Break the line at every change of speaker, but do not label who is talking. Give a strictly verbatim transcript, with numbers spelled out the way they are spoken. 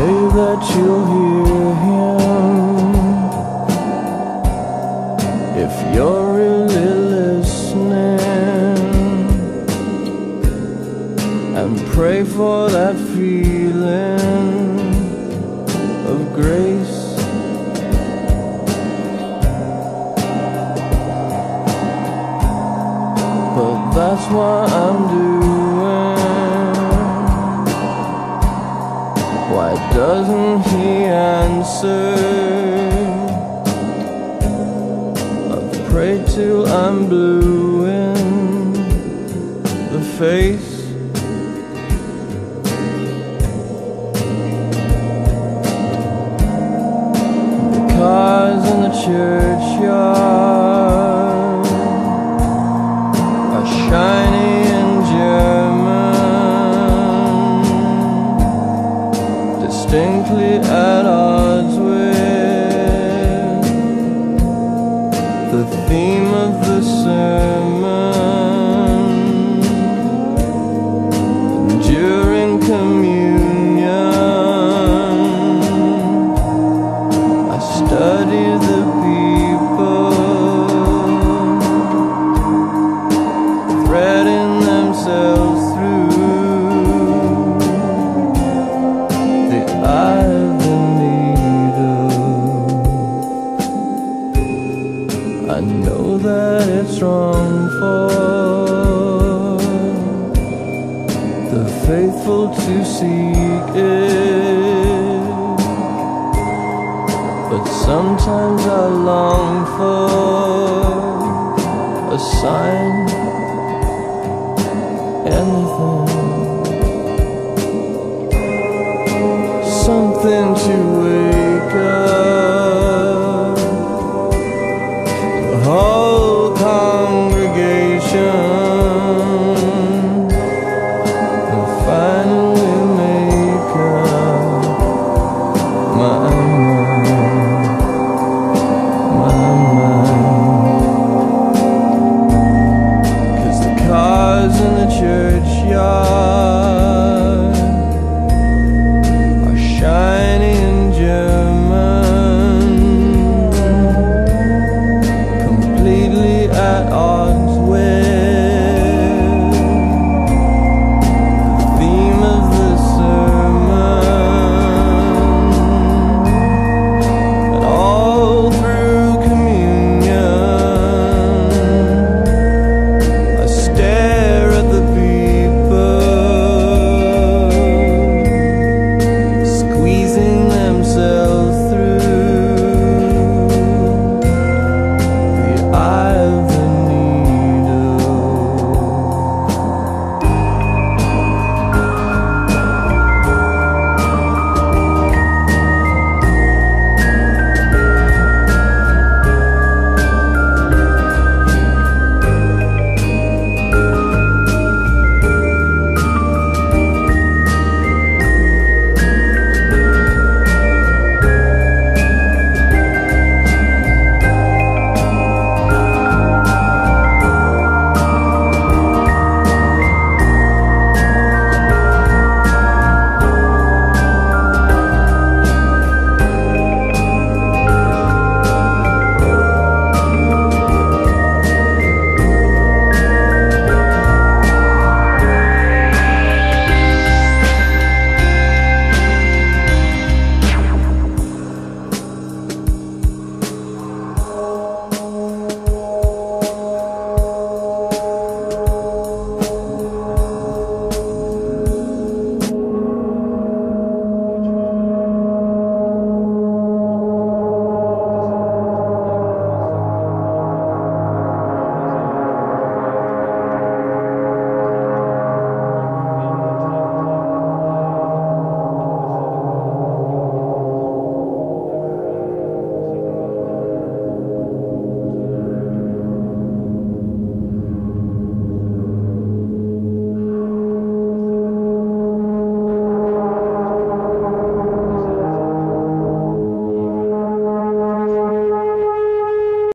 pray that you'll hear him if you're really listening, and pray for that feeling of grace. But that's what I'm doing. Why doesn't he answer? I've prayed till I'm blue in the face. The cars in the churchyard are shiny and German, distinctly at odds with the theme of the sermon. And during communion, I study the people threading themselves through the eye of the needle. I know that it's wrong for the faithful to seek it, but sometimes I long for a sign, anything, something to